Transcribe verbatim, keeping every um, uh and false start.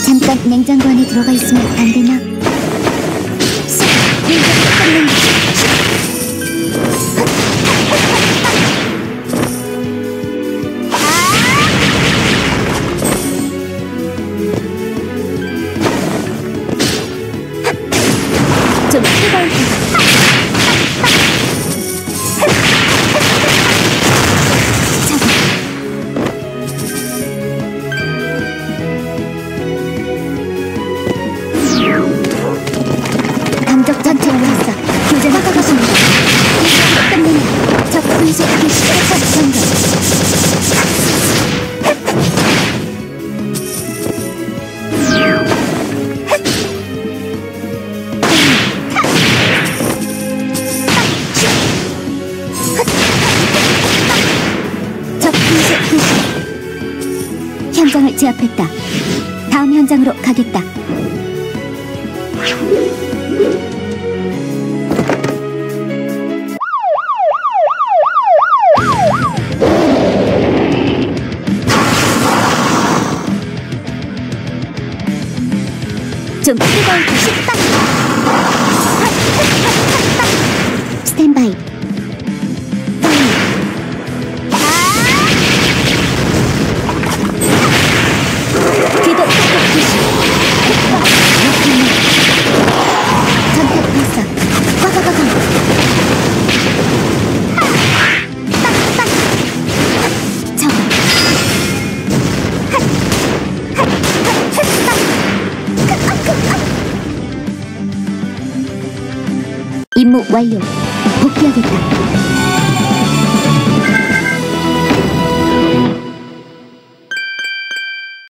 잠깐 냉장고 안에 들어가 있으면 안 되나? 쏙! 냉장고 끓는 좀 뜨거울 테다. 감적 전체를 했어. 교전 화가가십니다. 이제 끝내면 적 분쇄하기 시작할 정도. 적 분쇄 개시. 현장을 제압했다. 다음 현장으로 가겠다. 좀 뜨거울 때 식빵! 스탠바이. 궤도 폭격 개시. 전택 발사. 과과과과. 빵빵. 저거. 임무 완료. 복귀하겠다.